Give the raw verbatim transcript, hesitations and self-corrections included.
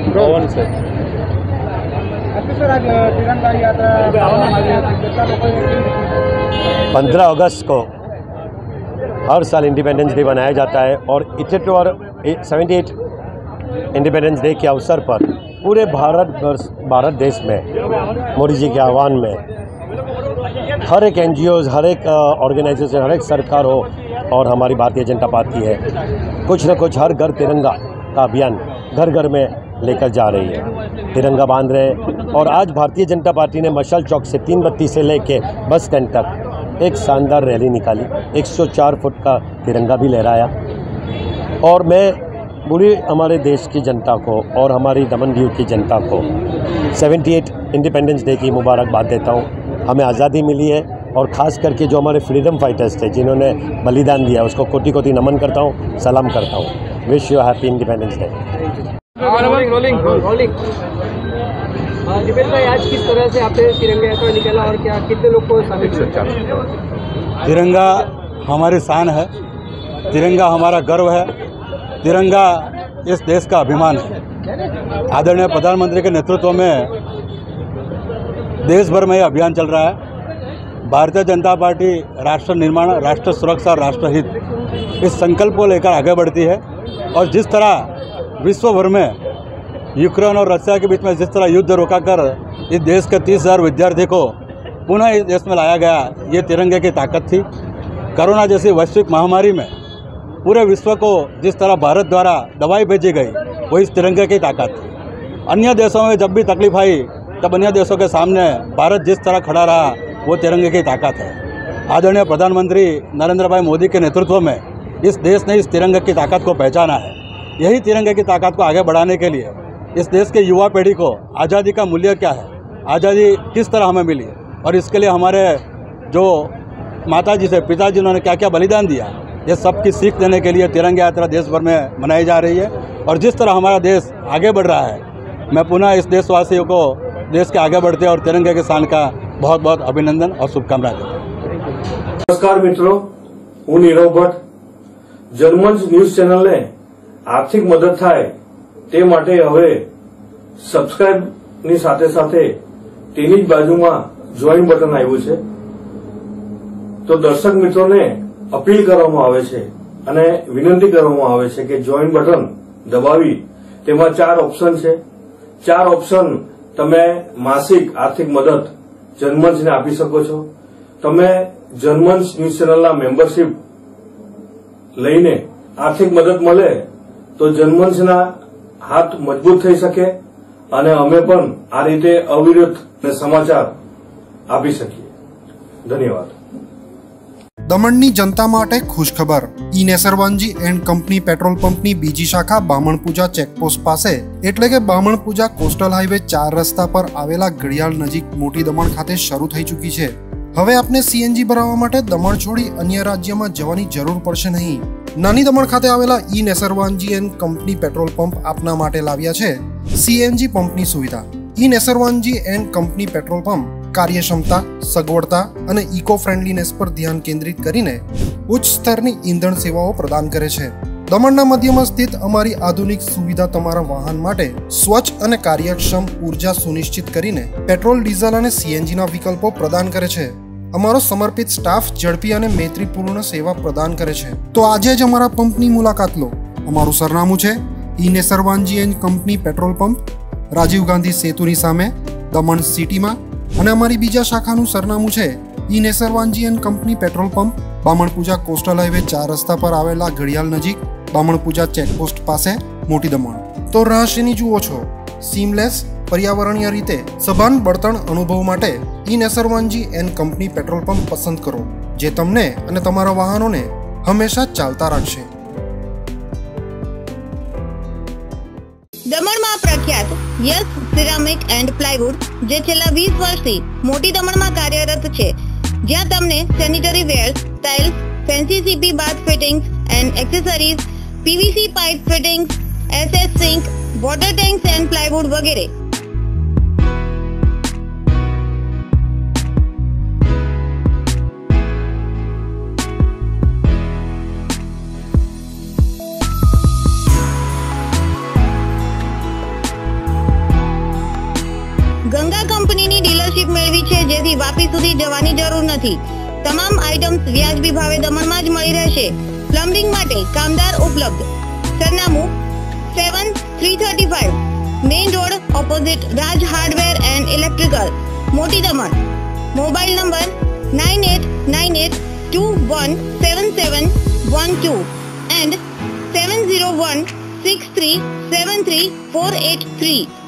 पवन से। पंद्रह अगस्त को हर साल इंडिपेंडेंस डे मनाया जाता है और अठहत्तर सेवेंटी एट इंडिपेंडेंस डे के अवसर पर पूरे भारत वर्ष भारत देश में मोदी जी के आह्वान में हर एक एन जी ओज़, हर एक ऑर्गेनाइजेशन, हर एक सरकार हो और हमारी भारतीय जनता पार्टी है, कुछ न कुछ हर घर तिरंगा का अभियान घर घर में लेकर जा रही है, तिरंगा बांध रहे हैं। और आज भारतीय जनता पार्टी ने मशाल चौक से तीन बत्ती से लेके बस स्टैंड तक एक शानदार रैली निकाली, एक सौ चार फुट का तिरंगा भी लहराया। और मैं पूरी हमारे देश की जनता को और हमारी दमन दीव की जनता को अठहत्तर इंडिपेंडेंस डे की मुबारकबाद देता हूँ। हमें आज़ादी मिली है और ख़ास करके जो हमारे फ्रीडम फाइटर्स थे जिन्होंने बलिदान दिया उसको कोटि कोटि नमन करता हूँ, सलाम करता हूँ। Wish you happy independence day. Rolling rolling rolling Dipesh भाई, आज किस तरह से आपने तिरंगा यात्रा निकाला और क्या कितने लोग को शामिल किया? तिरंगा हमारी शान है, तिरंगा हमारा गर्व है, तिरंगा इस देश का अभिमान है। आदरणीय प्रधानमंत्री के नेतृत्व में देश भर में यह अभियान चल रहा है। भारतीय जनता पार्टी राष्ट्र निर्माण, राष्ट्र सुरक्षा और राष्ट्रहित इस संकल्प को लेकर आगे बढ़ती है। और जिस तरह विश्व भर में यूक्रेन और रशिया के बीच में जिस तरह युद्ध रोकाकर इस देश के तीस हज़ार विद्यार्थी को पुनः इस देश में लाया गया, ये तिरंगे की ताकत थी। कोरोना जैसी वैश्विक महामारी में पूरे विश्व को जिस तरह भारत द्वारा दवाई भेजी गई, वो इस तिरंगे की ताकत थी। अन्य देशों में जब भी तकलीफ आई तब अन्य देशों के सामने भारत जिस तरह खड़ा रहा, वो तिरंगे की ताकत है। आदरणीय प्रधानमंत्री नरेंद्र भाई मोदी के नेतृत्व में इस देश ने इस तिरंगे की ताकत को पहचाना है। यही तिरंगे की ताकत को आगे बढ़ाने के लिए इस देश के युवा पीढ़ी को आज़ादी का मूल्य क्या है, आज़ादी किस तरह हमें मिली और इसके लिए हमारे जो माताजी से पिताजी उन्होंने क्या क्या बलिदान दिया, ये सब की सीख देने के लिए तिरंगा यात्रा देश भर में मनाई जा रही है। और जिस तरह हमारा देश आगे बढ़ रहा है, मैं पुनः इस देशवासियों को देश के आगे बढ़ते और तिरंगे के शान का बहुत बहुत अभिनंदन और शुभकामनाएं देता हूं। नमस्कार मित्रों, હું નીરવ ભટ્ટ। જનમંચ ન્યૂઝ ચેનલને આર્થિક મદદ થાય તે માટે હવે સબસ્ક્રાઇબની સાથે સાથે તેની જ બાજુમાં જોઈન બટન આવ્યું છે, તો દર્શક મિત્રોને અપીલ કરવામાં આવે છે અને વિનંતી કરવામાં આવે છે કે જોઈન બટન દબાવી તેમાં ચાર ઓપ્શન છે, ચાર ઓપ્શન તમે માસિક આર્થિક મદદ જનમંચને આપી શકો છો। તમે જનમંચ ન્યૂઝ ચેનલના મેમ્બરશીપ લઈને આર્થિક મદદ મળે તો જનમંચના હાથ મજબૂત થઈ શકે અને અમે પણ આ રીતે અવિરત સમાચાર આપી શકીએ। ધન્યવાદ। દમણની જનતા માટે ખુશખબર। E Nesarwanji and company petrol પંપની બીજી શાખા બામણપૂજા ચેકપોસ્ટ પાસે એટલે કે બામણપૂજા કોસ્ટલ હાઈવે ચાર રસ્તા પર આવેલા ઘડિયાળ નજીક મોટી દમણ ખાતે શરૂ થઈ ચૂકી છે। હવે આપને સીએનજી ભરાવવા માટે દમણ છોડી અન્ય રાજ્યમાં જવાની જરૂર પડશે નહીં। નાની દમણ ખાતે આવેલા E Nesarwanji and company petrol pump આપના માટે લાવ્યા છે સીએનજી પંપની સુવિધા। E Nesarwanji and company petrol pump કાર્યક્ષમતા, સગવડતા અને ઇકો ફ્રેન્ડલીનેસ પર ધ્યાન કેન્દ્રિત કરીને ઉચ્ચ સ્તરની ઈંધણ સેવાઓ પ્રદાન કરે છે। દમણના મધ્યમાં સ્થિત અમારી આધુનિક સુવિધા તમારા વાહન માટે સ્વચ્છ અને કાર્યક્ષમ ઉર્જા સુનિશ્ચિત કરીને પેટ્રોલ, ડીઝલ અને સીએનજીના વિકલ્પો પ્રદાન કરે છે। અમારો સમર્પિત સ્ટાફ ઝડપી અને મૈત્રીપૂર્ણ સેવા પ્રદાન કરે છે। તો આજે જ અમારા પંપની મુલાકાત લો। અમારું સરનામું છે E Nesarwanji and company petrol pump, Rajiv Gandhi સેતુની સામે, દમણ સિટીમાં। અને અમારી બીજા શાખાનું સરનામું છે E Nesarwanji and company petrol pump, Bamanpuja coastal highway ચાર રસ્તા પર આવેલા ઘડિયાળ નજીક, બામણપૂજા ચેકપોસ્ટ પાસે, મોટી દમણ। તો રહસ્યની જુઓ છો સીમલેસ पर्यावरणीय रीते सभान बळतण अनुभव माटे E Nesarwanji and company petrol pump पसंद करो, जे तमने अने तमारा वाहनोने हमेशा चालता राखशे। दमणमां प्रख्यात यस सिरामिक एंड प्लायवुड जे छेल्ला वीस वर्षथी मोटी दमणमां कार्यरत छे, ज्यां तमने sanitary ware, tiles, fancy CP bath fittings and accessories, PVC pipe fittings, SS sink, water tanks and plywood वगैरह ગંગા કંપનીની ડીલરશીપ મેળવી છે, જેથી વાપી સુધી જવાની જરૂર નથી. તમામ આઇટમ્સ વ્યાજબી ભાવે દમણમાં જ મળી રહેશે. પ્લમ્બિંગ માટે કામદાર ઉપલબ્ધ. સરનામું seven three thirty five main road opposite Raj hardware and electrical, મોટી Daman. Mobile number nine eight nine eight two one seven seven one two and seven zero one six three seven three four eight three.